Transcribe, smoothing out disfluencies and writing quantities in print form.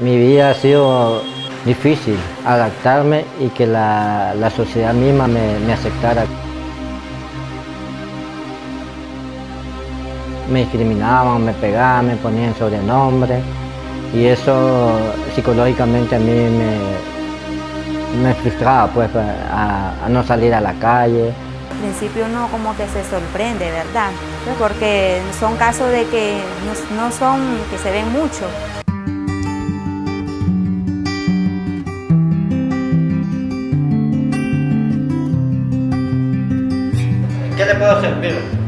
Mi vida ha sido difícil, adaptarme y que la sociedad misma me aceptara. Me discriminaban, me pegaban, me ponían sobrenombre y eso psicológicamente a mí me frustraba pues, a no salir a la calle. Al principio uno como que se sorprende, ¿verdad? Pues porque son casos de que no son, que se ven mucho. ¿Qué le puedo servir?